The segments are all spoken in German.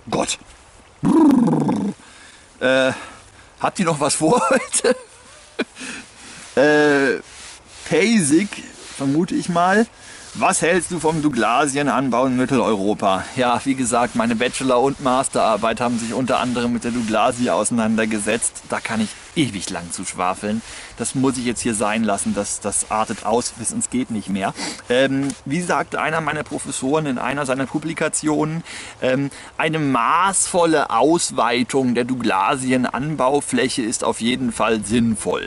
Gott. Habt ihr noch was vor heute? Basic, vermute ich mal. Was hältst du vom Douglasienanbau in Mitteleuropa? Ja, wie gesagt, meine Bachelor- und Masterarbeit haben sich unter anderem mit der Douglasie auseinandergesetzt. Da kann ich ewig lang zu schwafeln. Das muss ich jetzt hier sein lassen, das artet aus, bis es geht nicht mehr. Wie sagte einer meiner Professoren in einer seiner Publikationen, eine maßvolle Ausweitung der Douglasienanbaufläche ist auf jeden Fall sinnvoll.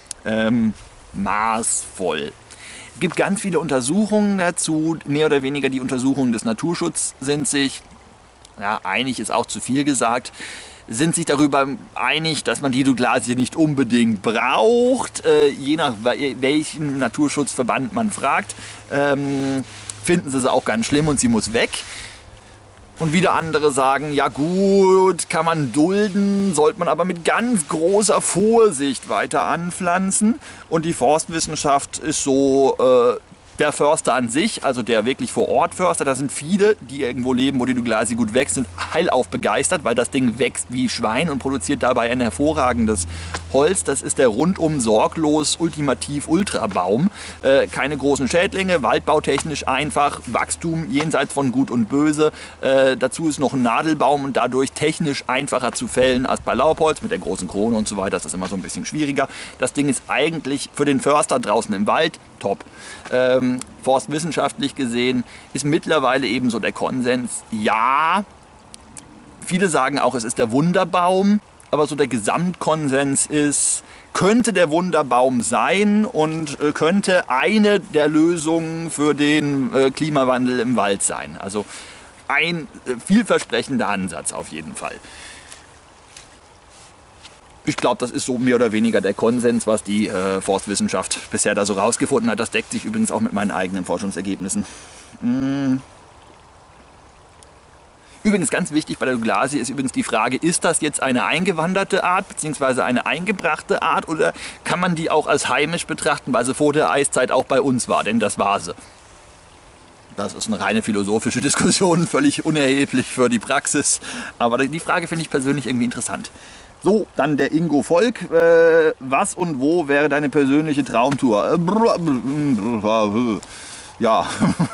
Maßvoll. Es gibt ganz viele Untersuchungen dazu, mehr oder weniger die Untersuchungen des Naturschutzes sind sich, ja, einig ist auch zu viel gesagt, sind sich darüber einig, dass man die Douglasie nicht unbedingt braucht, je nach welchen Naturschutzverband man fragt, finden sie auch ganz schlimm und sie muss weg. Und wieder andere sagen, ja gut, kann man dulden, sollte man aber mit ganz großer Vorsicht weiter anpflanzen. Und die Forstwissenschaft ist so, der Förster an sich, also der wirklich vor Ort Förster, da sind viele, die irgendwo leben, wo die Douglasie gut wächst, sind hellauf begeistert, weil das Ding wächst wie Schwein und produziert dabei ein hervorragendes Holz. Das ist der rundum sorglos ultimativ Ultrabaum. Keine großen Schädlinge, waldbautechnisch einfach, Wachstum jenseits von Gut und Böse. Dazu ist noch ein Nadelbaum und dadurch technisch einfacher zu fällen als bei Laubholz mit der großen Krone und so weiter. Das ist immer so ein bisschen schwieriger. Das Ding ist eigentlich für den Förster draußen im Wald top. Forstwissenschaftlich gesehen ist mittlerweile eben so der Konsens, ja, viele sagen auch, es ist der Wunderbaum, aber so der Gesamtkonsens ist, könnte der Wunderbaum sein und könnte eine der Lösungen für den Klimawandel im Wald sein. Also ein vielversprechender Ansatz auf jeden Fall. Ich glaube, das ist so mehr oder weniger der Konsens, was die Forstwissenschaft bisher da so rausgefunden hat. Das deckt sich übrigens auch mit meinen eigenen Forschungsergebnissen. Übrigens ganz wichtig bei der Douglasie ist übrigens die Frage, ist das jetzt eine eingewanderte Art bzw. eine eingebrachte Art oder kann man die auch als heimisch betrachten, weil sie vor der Eiszeit auch bei uns war, denn das war sie. Das ist eine reine philosophische Diskussion, völlig unerheblich für die Praxis, aber die Frage finde ich persönlich irgendwie interessant. So, dann der Ingo Volk. Was und wo wäre deine persönliche Traumtour? Ja,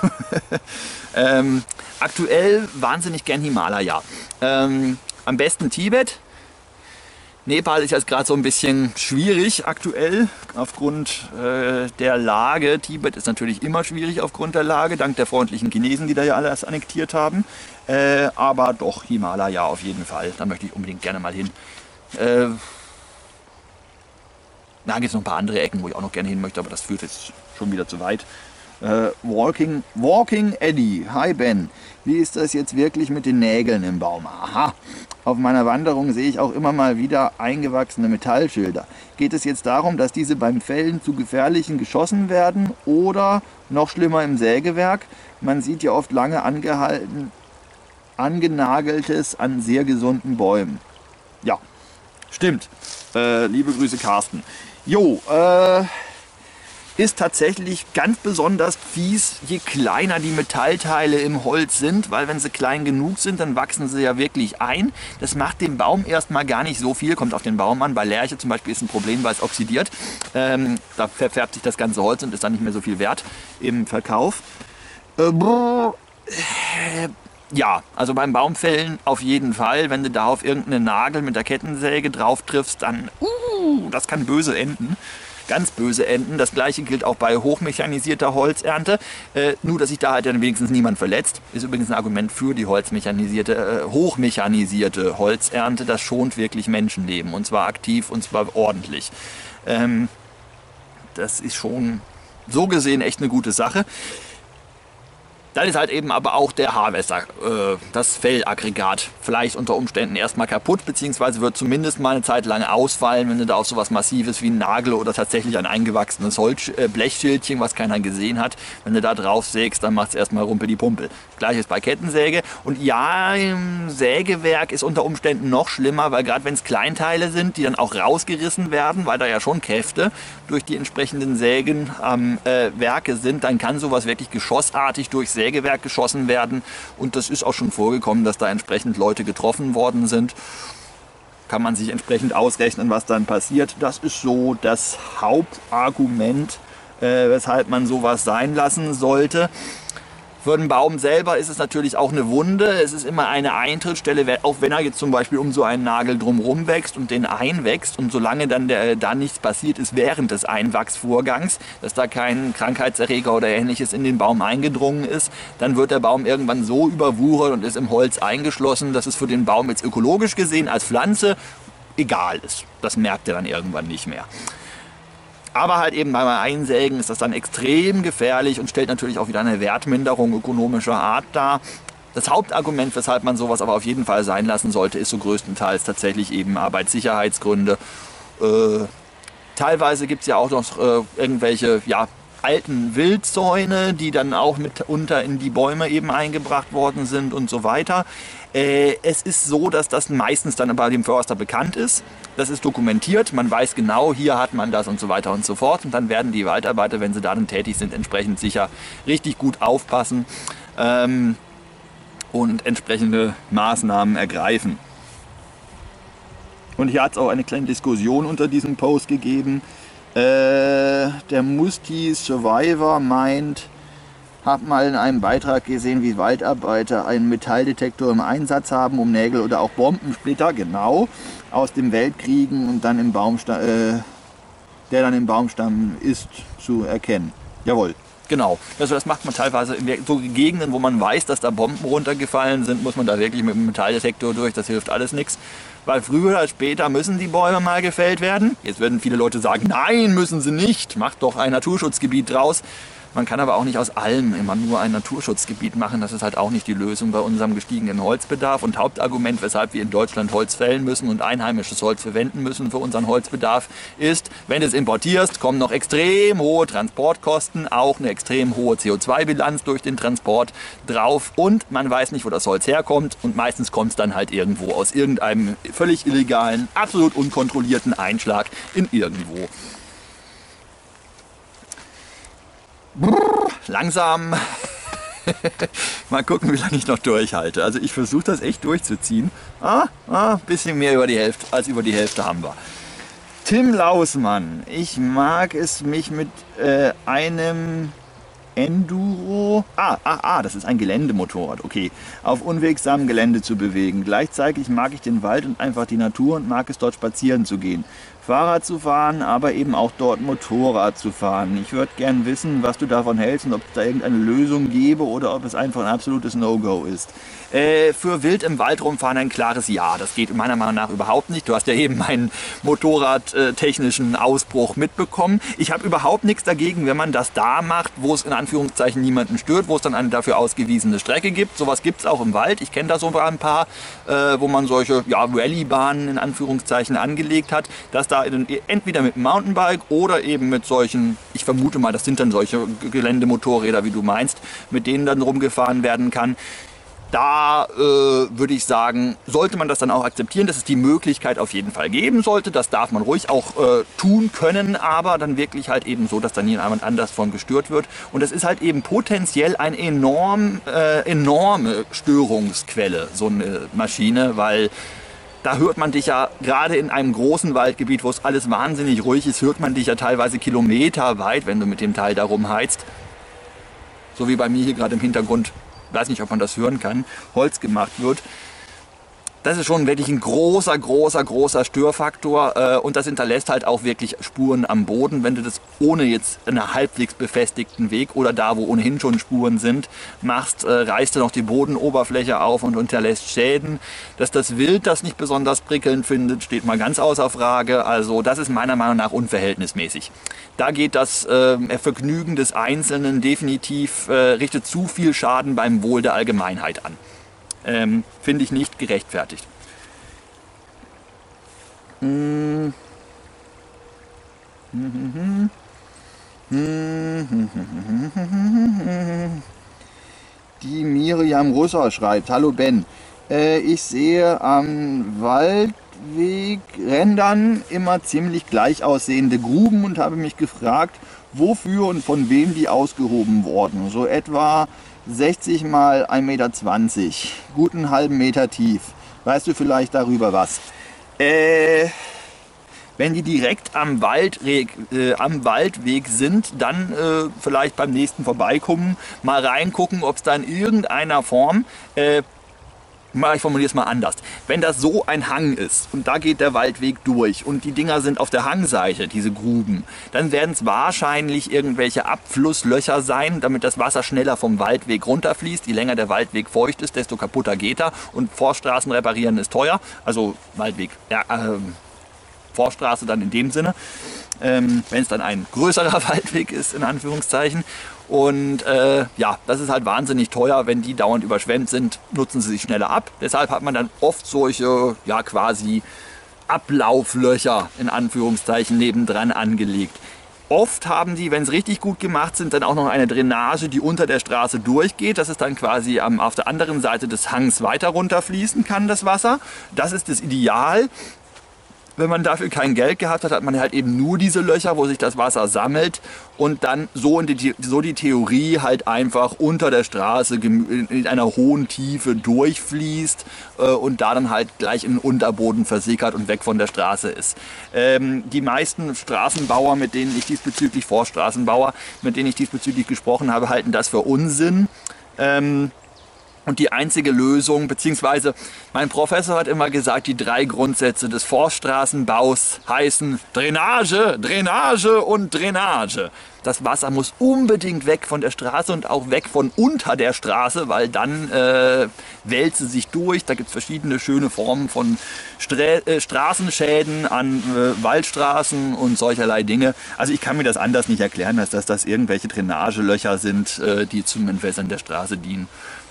aktuell wahnsinnig gern Himalaya. Am besten Tibet. Nepal ist jetzt gerade so ein bisschen schwierig aktuell aufgrund der Lage. Tibet ist natürlich immer schwierig aufgrund der Lage, dank der freundlichen Chinesen, die da ja alles annektiert haben. Aber doch Himalaya auf jeden Fall. Da möchte ich unbedingt gerne mal hin. Da gibt es noch ein paar andere Ecken, wo ich auch noch gerne hin möchte, aber das führt jetzt schon wieder zu weit. Walking Eddie, hi Ben, wie ist das jetzt wirklich mit den Nägeln im Baum? Aha, auf meiner Wanderung sehe ich auch immer mal wieder eingewachsene Metallschilder. Geht es jetzt darum, dass diese beim Fällen zu gefährlichen geschossen werden oder noch schlimmer im Sägewerk? Man sieht ja oft lange angenageltes an sehr gesunden Bäumen. Ja. Stimmt. Liebe Grüße, Carsten. Jo, ist tatsächlich ganz besonders fies, je kleiner die Metallteile im Holz sind, weil wenn sie klein genug sind, dann wachsen sie ja wirklich ein. Das macht dem Baum erstmal gar nicht so viel, kommt auf den Baum an. Bei Lärche zum Beispiel ist ein Problem, weil es oxidiert. Da verfärbt sich das ganze Holz und ist dann nicht mehr so viel wert im Verkauf. Ja, also beim Baumfällen auf jeden Fall. Wenn du da auf irgendeinen Nagel mit der Kettensäge drauf triffst, dann das kann böse enden. Ganz böse enden. Das gleiche gilt auch bei hochmechanisierter Holzernte. Nur, dass sich da halt dann wenigstens niemand verletzt. Ist übrigens ein Argument für die hochmechanisierte Holzernte. Das schont wirklich Menschenleben. Und zwar aktiv und zwar ordentlich. Das ist schon so gesehen echt eine gute Sache. Dann ist halt eben aber auch der Harvester, das Fellaggregat, vielleicht unter Umständen erstmal kaputt, beziehungsweise wird zumindest mal eine Zeit lang ausfallen, wenn du da auf sowas Massives wie ein Nagel oder tatsächlich ein eingewachsenes Blechschildchen, was keiner gesehen hat, wenn du da drauf sägst, dann macht es erstmal Rumpel-die-Pumpel. Gleiches bei Kettensäge. Und ja, im Sägewerk ist unter Umständen noch schlimmer, weil gerade wenn es Kleinteile sind, die dann auch rausgerissen werden, weil da ja schon Kräfte durch die entsprechenden Sägen am Werke sind, dann kann sowas wirklich geschossartig durchs Sägewerk geschossen werden. Und das ist auch schon vorgekommen, dass da entsprechend Leute getroffen worden sind. Kann man sich entsprechend ausrechnen, was dann passiert. Das ist so das Hauptargument, weshalb man sowas sein lassen sollte. Für den Baum selber ist es natürlich auch eine Wunde. Es ist immer eine Eintrittsstelle, auch wenn er jetzt zum Beispiel um so einen Nagel drumherum wächst und den einwächst. Und solange dann da nichts passiert ist während des Einwachsvorgangs, dass da kein Krankheitserreger oder Ähnliches in den Baum eingedrungen ist, dann wird der Baum irgendwann so überwuchert und ist im Holz eingeschlossen, dass es für den Baum jetzt ökologisch gesehen als Pflanze egal ist. Das merkt er dann irgendwann nicht mehr. Aber halt eben beim Einsägen ist das dann extrem gefährlich und stellt natürlich auch wieder eine Wertminderung ökonomischer Art dar. Das Hauptargument, weshalb man sowas aber auf jeden Fall sein lassen sollte, ist so größtenteils tatsächlich eben Arbeitssicherheitsgründe. Teilweise gibt es ja auch noch irgendwelche alten Wildzäune, die dann auch mitunter in die Bäume eben eingebracht worden sind und so weiter. Es ist so, dass das meistens dann bei dem Förster bekannt ist. Das ist dokumentiert, man weiß genau, hier hat man das und so weiter und so fort. Und dann werden die Waldarbeiter, wenn sie darin tätig sind, entsprechend sicher richtig gut aufpassen und entsprechende Maßnahmen ergreifen. Und hier hat es auch eine kleine Diskussion unter diesem Post gegeben. Der Musti Survivor meint, habe mal in einem Beitrag gesehen, wie Waldarbeiter einen Metalldetektor im Einsatz haben, um Nägel oder auch Bombensplitter, genau, aus dem Weltkriegen und dann im Baumstamm, der dann im Baumstamm ist, zu erkennen. Jawohl. Genau, also das macht man teilweise in so Gegenden, wo man weiß, dass da Bomben runtergefallen sind, muss man da wirklich mit dem Metalldetektor durch, das hilft alles nichts. Weil früher oder später müssen die Bäume mal gefällt werden. Jetzt werden viele Leute sagen, nein, müssen sie nicht, macht doch ein Naturschutzgebiet draus. Man kann aber auch nicht aus allem immer nur ein Naturschutzgebiet machen. Das ist halt auch nicht die Lösung bei unserem gestiegenen Holzbedarf. Und Hauptargument, weshalb wir in Deutschland Holz fällen müssen und einheimisches Holz verwenden müssen für unseren Holzbedarf, ist, wenn du es importierst, kommen noch extrem hohe Transportkosten, auch eine extrem hohe CO2-Bilanz durch den Transport drauf. Und man weiß nicht, wo das Holz herkommt. Und meistens kommt es dann halt irgendwo aus irgendeinem völlig illegalen, absolut unkontrollierten Einschlag in irgendwo. Langsam. Mal gucken, wie lange ich noch durchhalte. Also ich versuche das echt durchzuziehen. Bisschen mehr als über die Hälfte haben wir. Tim Lausmann. Ich mag es, mich mit einem Enduro, das ist ein Geländemotorrad, okay, auf unwegsamem Gelände zu bewegen. Gleichzeitig mag ich den Wald und einfach die Natur und mag es dort spazieren zu gehen. Fahrrad zu fahren, aber eben auch dort Motorrad zu fahren. Ich würde gern wissen, was du davon hältst und ob es da irgendeine Lösung gäbe oder ob es einfach ein absolutes No-Go ist. Für wild im Wald rumfahren ein klares Ja. Das geht meiner Meinung nach überhaupt nicht. Du hast ja eben meinen motorradtechnischen Ausbruch mitbekommen. Ich habe überhaupt nichts dagegen, wenn man das da macht, wo es in Anführungszeichen niemanden stört, wo es dann eine dafür ausgewiesene Strecke gibt. Sowas gibt es auch im Wald. Ich kenne da so ein paar, wo man solche Rallye-Bahnen in Anführungszeichen angelegt hat, dass da entweder mit dem Mountainbike oder eben mit solchen, ich vermute mal, das sind dann solche Geländemotorräder, wie du meinst, mit denen dann rumgefahren werden kann. Da würde ich sagen, sollte man das dann auch akzeptieren, dass es die Möglichkeit auf jeden Fall geben sollte. Das darf man ruhig auch tun können, aber dann wirklich halt eben so, dass dann niemand anders von gestört wird. Und es ist halt eben potenziell eine enorme Störungsquelle, so eine Maschine, weil da hört man dich ja, gerade in einem großen Waldgebiet, wo es alles wahnsinnig ruhig ist, hört man dich ja teilweise kilometerweit, wenn du mit dem Teil da rumheizt. So wie bei mir hier gerade im Hintergrund, weiß nicht, ob man das hören kann, Holz gemacht wird. Das ist schon wirklich ein großer Störfaktor und das hinterlässt halt auch wirklich Spuren am Boden. Wenn du das ohne jetzt einen halbwegs befestigten Weg oder da, wo ohnehin schon Spuren sind, machst, reißt du noch die Bodenoberfläche auf und hinterlässt Schäden. Dass das Wild das nicht besonders prickelnd findet, steht mal ganz außer Frage. Also das ist meiner Meinung nach unverhältnismäßig. Da geht das Vergnügen des Einzelnen definitiv, richtet zu viel Schaden beim Wohl der Allgemeinheit an. Finde ich nicht gerechtfertigt. Die Miriam Russer schreibt: Hallo Ben, ich sehe am Waldwegrändern immer ziemlich gleich aussehende Gruben und habe mich gefragt, wofür und von wem die ausgehoben wurden. So etwa 60 mal 1,20 Meter, guten halben Meter tief. Weißt du vielleicht darüber was? Wenn die direkt am Waldweg sind, dann vielleicht beim nächsten Vorbeikommen mal reingucken, ob es da in irgendeiner Form, ich formuliere es mal anders, wenn das so ein Hang ist und da geht der Waldweg durch und die Dinger sind auf der Hangseite, diese Gruben, dann werden es wahrscheinlich irgendwelche Abflusslöcher sein, damit das Wasser schneller vom Waldweg runterfließt. Je länger der Waldweg feucht ist, desto kaputter geht er, und Forststraßen reparieren ist teuer, also Waldweg, ja, Forststraße dann in dem Sinne, wenn es dann ein größerer Waldweg ist, in Anführungszeichen. Und ja, das ist halt wahnsinnig teuer, wenn die dauernd überschwemmt sind, nutzen sie sich schneller ab. Deshalb hat man dann oft solche, ja, quasi Ablauflöcher in Anführungszeichen nebendran angelegt. Oft haben die, wenn es richtig gut gemacht sind, dann auch noch eine Drainage, die unter der Straße durchgeht, dass es dann quasi auf der anderen Seite des Hangs weiter runterfließen kann, das Wasser. Das ist das Ideal. Wenn man dafür kein Geld gehabt hat, hat man halt eben nur diese Löcher, wo sich das Wasser sammelt und dann so die Theorie halt einfach unter der Straße in einer hohen Tiefe durchfließt und da dann halt gleich in den Unterboden versickert und weg von der Straße ist. Die meisten Straßenbauer, Forststraßenbauer, mit denen ich diesbezüglich gesprochen habe, halten das für Unsinn. Und die einzige Lösung, beziehungsweise mein Professor hat immer gesagt, die 3 Grundsätze des Forststraßenbaus heißen Drainage, Drainage und Drainage. Das Wasser muss unbedingt weg von der Straße und auch weg von unter der Straße, weil dann wälzt es sich durch. Da gibt es verschiedene schöne Formen von Straßenschäden an Waldstraßen und solcherlei Dinge. Also ich kann mir das anders nicht erklären, als dass das irgendwelche Drainagelöcher sind, die zum Entwässern der Straße dienen.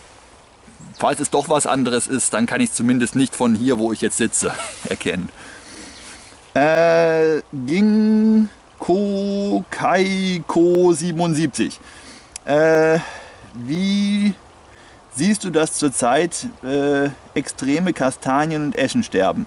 Falls es doch was anderes ist, dann kann ich es zumindest nicht von hier, wo ich jetzt sitze, erkennen. Ginkgo Kaiko 77. Wie siehst du das zurzeit extreme Kastanien- und Eschensterben?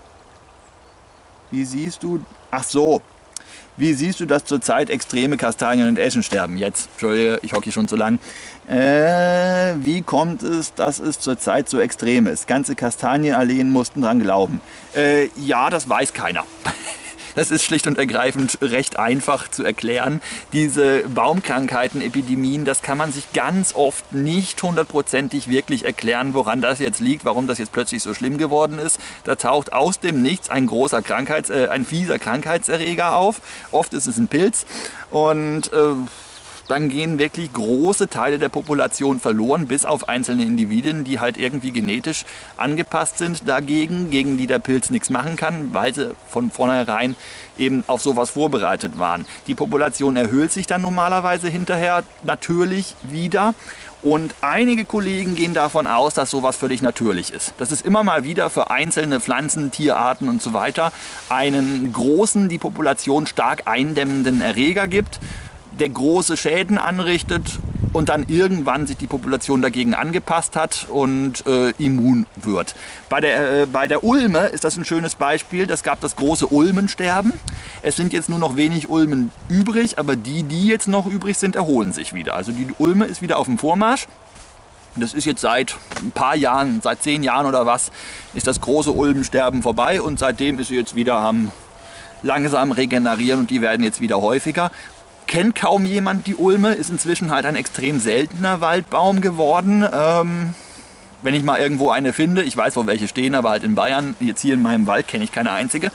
Wie siehst du... Ach so. Wie siehst du das zurzeit extreme Kastanien- und Eschensterben? Jetzt, Entschuldige, ich hocke hier schon zu lang. Wie kommt es, dass es zurzeit so extrem ist? Ganze Kastanienalleen mussten dran glauben. Ja, das weiß keiner. Das ist schlicht und ergreifend recht einfach zu erklären. Diese Baumkrankheiten, Epidemien, das kann man sich ganz oft nicht hundertprozentig wirklich erklären, woran das jetzt liegt, warum das jetzt plötzlich so schlimm geworden ist. Da taucht aus dem Nichts ein fieser Krankheitserreger auf. Oft ist es ein Pilz und dann gehen wirklich große Teile der Population verloren, bis auf einzelne Individuen, die halt irgendwie genetisch angepasst sind dagegen, gegen die der Pilz nichts machen kann, weil sie von vornherein eben auf sowas vorbereitet waren. Die Population erhöht sich dann normalerweise hinterher natürlich wieder. Und einige Kollegen gehen davon aus, dass sowas völlig natürlich ist. Dass es immer mal wieder für einzelne Pflanzen, Tierarten und so weiter einen großen, die Population stark eindämmenden Erreger gibt, der große Schäden anrichtet und dann irgendwann sich die Population dagegen angepasst hat und immun wird. Bei der Ulme ist das ein schönes Beispiel. Es gab das große Ulmensterben. Es sind jetzt nur noch wenig Ulmen übrig, aber die jetzt noch übrig sind, erholen sich wieder. Also die Ulme ist wieder auf dem Vormarsch. Das ist jetzt seit ein paar Jahren, seit 10 Jahren oder was, ist das große Ulmensterben vorbei und seitdem ist sie jetzt wieder am langsam regenerieren und die werden jetzt wieder häufiger. Kennt kaum jemand die Ulme, ist inzwischen halt ein extrem seltener Waldbaum geworden. Wenn ich mal irgendwo eine finde, ich weiß, wo welche stehen, aber halt in Bayern, jetzt hier in meinem Wald kenne ich keine einzige.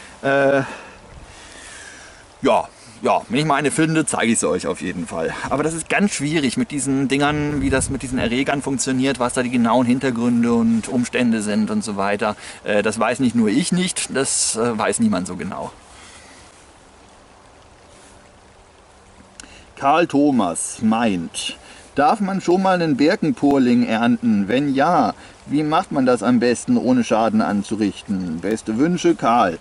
Ja, wenn ich mal eine finde, zeige ich sie euch auf jeden Fall. Aber das ist ganz schwierig mit diesen Dingern, wie das mit diesen Erregern funktioniert, was da die genauen Hintergründe und Umstände sind und so weiter. Das weiß nicht nur ich nicht, das weiß niemand so genau. Karl Thomas meint, darf man schon mal einen Birkenpurling ernten? Wenn ja, wie macht man das am besten, ohne Schaden anzurichten? Beste Wünsche, Karl.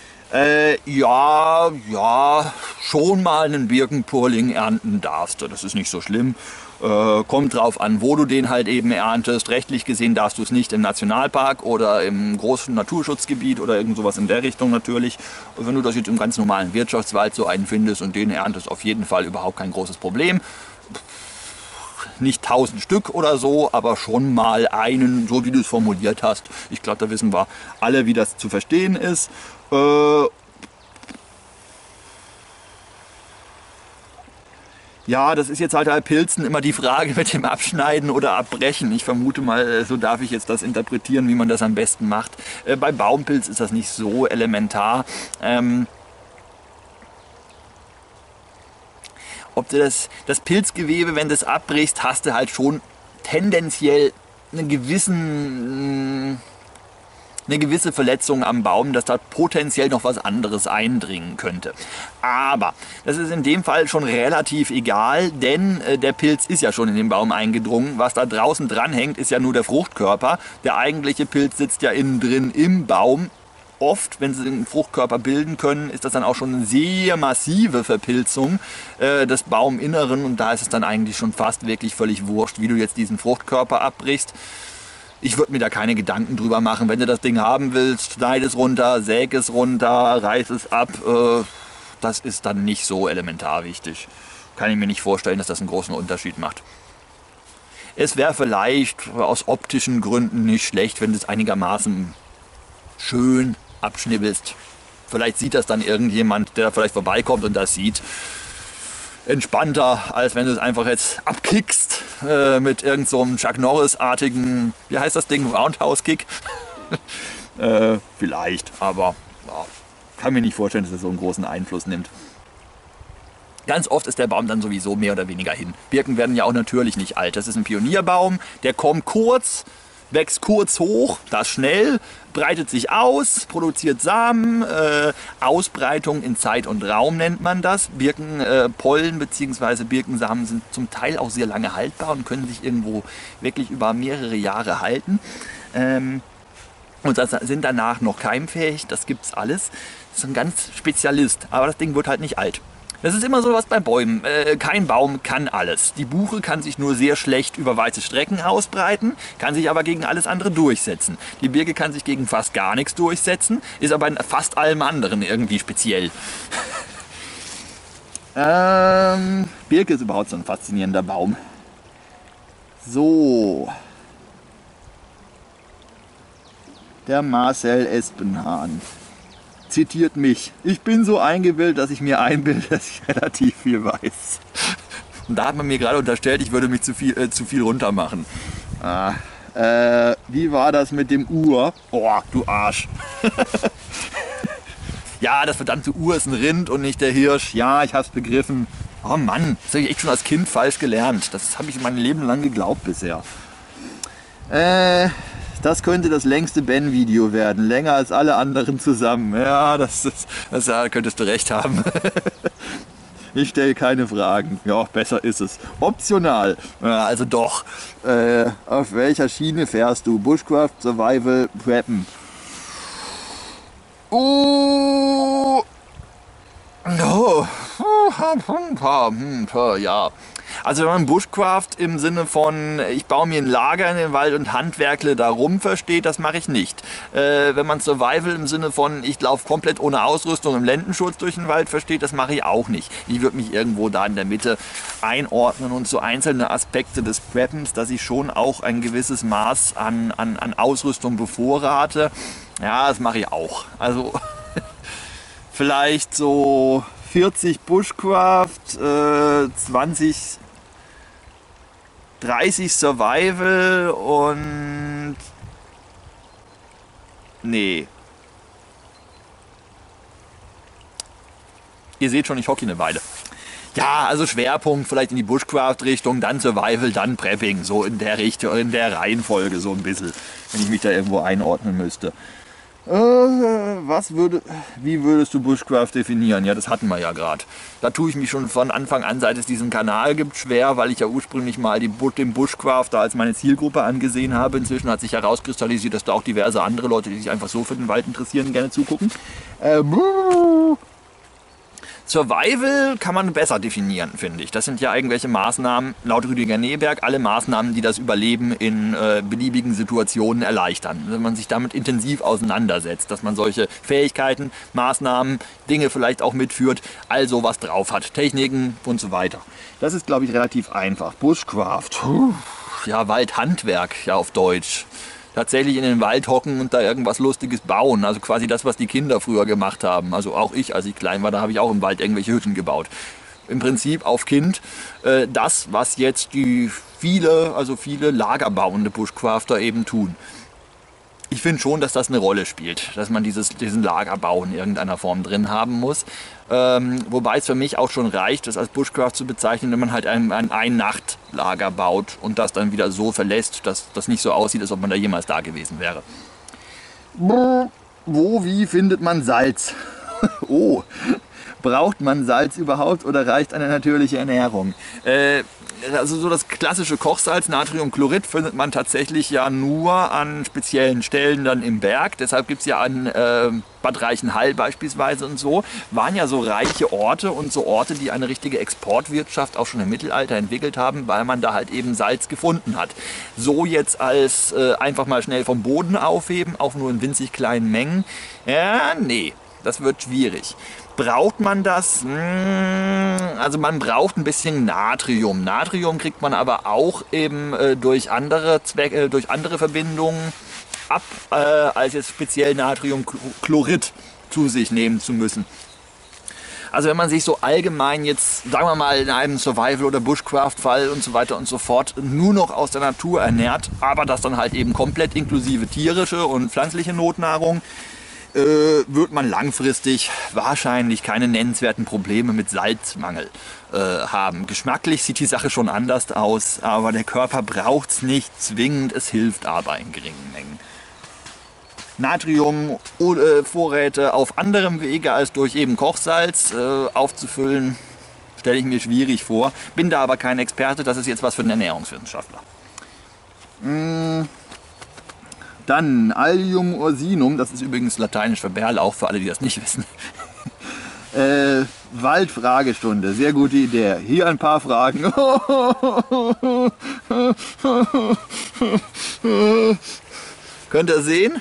Ja, schon mal einen Birkenpurling ernten darfst du. Das ist nicht so schlimm. Kommt drauf an, wo du den halt eben erntest. Rechtlich gesehen darfst du es nicht im Nationalpark oder im großen Naturschutzgebiet oder irgend sowas in der Richtung natürlich. Und wenn du das jetzt im ganz normalen Wirtschaftswald so einen findest und den erntest, auf jeden Fall überhaupt kein großes Problem. nicht 1000 Stück oder so, aber schon mal einen, so wie du es formuliert hast. Ich glaube, da wissen wir alle, wie das zu verstehen ist. Ja, das ist jetzt halt bei Pilzen immer die Frage mit dem Abschneiden oder Abbrechen. Ich vermute mal, so darf ich jetzt das interpretieren, wie man das am besten macht. Bei Baumpilz ist das nicht so elementar. Ob du das Pilzgewebe, wenn du es abbrichst, hast du halt schon tendenziell eine gewisse Verletzung am Baum, dass da potenziell noch was anderes eindringen könnte. Aber das ist in dem Fall schon relativ egal, denn der Pilz ist ja schon in den Baum eingedrungen. Was da draußen dran hängt, ist ja nur der Fruchtkörper. Der eigentliche Pilz sitzt ja innen drin im Baum. Oft, wenn sie den Fruchtkörper bilden können, ist das dann auch schon eine sehr massive Verpilzung des Bauminneren. Und da ist es dann eigentlich schon fast wirklich völlig wurscht, wie du jetzt diesen Fruchtkörper abbrichst. Ich würde mir da keine Gedanken drüber machen. Wenn du das Ding haben willst, schneid es runter, säg es runter, reiß es ab. Das ist dann nicht so elementar wichtig. Kann ich mir nicht vorstellen, dass das einen großen Unterschied macht. Es wäre vielleicht aus optischen Gründen nicht schlecht, wenn du es einigermaßen schön abschnibbelst. Vielleicht sieht das dann irgendjemand, der vielleicht vorbeikommt und das sieht. Entspannter, als wenn du es einfach jetzt abkickst mit irgend so einem Chuck Norris-artigen, wie heißt das Ding, Roundhouse-Kick? Vielleicht, aber ja, kann mir nicht vorstellen, dass es so einen großen Einfluss nimmt. Ganz oft ist der Baum dann sowieso mehr oder weniger hin. Birken werden ja auch natürlich nicht alt. Das ist ein Pionierbaum, der kommt kurz, wächst kurz hoch, das schnell, breitet sich aus, produziert Samen. Ausbreitung in Zeit und Raum nennt man das. Birkenpollen bzw. Birkensamen sind zum Teil auch sehr lange haltbar und können sich irgendwo wirklich über mehrere Jahre halten. Und sind danach noch keimfähig, das gibt's alles. Das ist ein ganz Spezialist, aber das Ding wird halt nicht alt. Das ist immer so was bei Bäumen. Kein Baum kann alles. Die Buche kann sich nur sehr schlecht über weite Strecken ausbreiten, kann sich aber gegen alles andere durchsetzen. Die Birke kann sich gegen fast gar nichts durchsetzen, ist aber in fast allem anderen irgendwie speziell. Birke ist überhaupt so ein faszinierender Baum. So. Der Marcel Espenhahn zitiert mich. Ich bin so eingebildet, dass ich mir einbilde, dass ich relativ viel weiß. Und da hat man mir gerade unterstellt, ich würde mich zu viel runter machen. Wie war das mit dem Uhr? Oh, du Arsch. Ja, das verdammte Uhr ist ein Rind und nicht der Hirsch. Ja, ich hab's begriffen. Oh Mann, das habe ich echt schon als Kind falsch gelernt. Das habe ich mein Leben lang geglaubt bisher. Das könnte das längste Ben-Video werden. Länger als alle anderen zusammen. Ja, da könntest du recht haben. Ich stelle keine Fragen. Ja, besser ist es. Optional. Ja, also doch. Auf welcher Schiene fährst du? Bushcraft, Survival, Preppen? Ja. Also wenn man Bushcraft im Sinne von ich baue mir ein Lager in den Wald und handwerkle darum versteht, das mache ich nicht. Wenn man Survival im Sinne von ich laufe komplett ohne Ausrüstung im Lendenschutz durch den Wald versteht, das mache ich auch nicht. Ich würde mich irgendwo da in der Mitte einordnen und so einzelne Aspekte des Preppens, dass ich schon auch ein gewisses Maß an Ausrüstung bevorrate. Ja, das mache ich auch. Also vielleicht so 40 Bushcraft, 30 Survival und nee. Ihr seht schon, ich hocke eine Weile. Ja, also Schwerpunkt vielleicht in die Bushcraft-Richtung, dann Survival, dann Prepping, so in der Richtung, in der Reihenfolge so ein bisschen, wenn ich mich da irgendwo einordnen müsste. Wie würdest du Bushcraft definieren? Ja, das hatten wir ja gerade. Da tue ich mich schon von Anfang an, seit es diesen Kanal gibt, schwer, weil ich ja ursprünglich mal den Bushcrafter als meine Zielgruppe angesehen habe. Inzwischen hat sich herauskristallisiert, dass da auch diverse andere Leute, die sich einfach so für den Wald interessieren, gerne zugucken. Survival kann man besser definieren, finde ich. Das sind ja irgendwelche Maßnahmen, laut Rüdiger Neberg, alle Maßnahmen, die das Überleben in beliebigen Situationen erleichtern. Wenn man sich damit intensiv auseinandersetzt, dass man solche Fähigkeiten, Maßnahmen, Dinge vielleicht auch mitführt, also was drauf hat, Techniken und so weiter. Das ist, glaube ich, relativ einfach. Bushcraft, ja, Waldhandwerk, ja, auf Deutsch. Tatsächlich in den Wald hocken und da irgendwas Lustiges bauen. Also quasi das, was die Kinder früher gemacht haben. Also auch ich, als ich klein war, da habe ich auch im Wald irgendwelche Hütten gebaut. Im Prinzip auf Kind das, was jetzt die viele lagerbauende Bushcrafter eben tun. Ich finde schon, dass das eine Rolle spielt, dass man diesen Lagerbau in irgendeiner Form drin haben muss. Wobei es für mich auch schon reicht, das als Bushcraft zu bezeichnen, wenn man halt ein Ein-Nacht-Lager baut und das dann wieder so verlässt, dass das nicht so aussieht, als ob man da jemals da gewesen wäre. Wie findet man Salz? Oh, braucht man Salz überhaupt oder reicht eine natürliche Ernährung? Also so das klassische Kochsalz, Natriumchlorid, findet man tatsächlich ja nur an speziellen Stellen dann im Berg. Deshalb gibt es ja an Bad Reichenhall beispielsweise und so, waren ja so reiche Orte und so Orte, die eine richtige Exportwirtschaft auch schon im Mittelalter entwickelt haben, weil man da halt eben Salz gefunden hat. So jetzt als einfach mal schnell vom Boden aufheben, auch nur in winzig kleinen Mengen, ja, nee, das wird schwierig. Braucht man das? Also man braucht ein bisschen Natrium. Natrium kriegt man aber auch eben durch andere Zwecke, durch andere Verbindungen ab, als jetzt speziell Natriumchlorid zu sich nehmen zu müssen. Also wenn man sich so allgemein jetzt, sagen wir mal in einem Survival- oder Bushcraft-Fall und so weiter und so fort, nur noch aus der Natur ernährt, aber das dann halt eben komplett inklusive tierische und pflanzliche Notnahrung, wird man langfristig wahrscheinlich keine nennenswerten Probleme mit Salzmangel haben. Geschmacklich sieht die Sache schon anders aus, aber der Körper braucht es nicht zwingend, es hilft aber in geringen Mengen. Natriumvorräte auf anderem Wege als durch eben Kochsalz aufzufüllen, stelle ich mir schwierig vor. Bin da aber kein Experte, das ist jetzt was für einen Ernährungswissenschaftler. Dann Allium ursinum, das ist übrigens lateinisch für Bärlauch, für alle, die das nicht wissen. Waldfragestunde, sehr gute Idee. Hier ein paar Fragen. Könnt ihr sehen?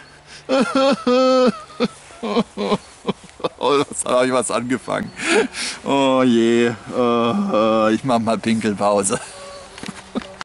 Oh, das habe ich was angefangen. Oh je, ich mache mal Pinkelpause.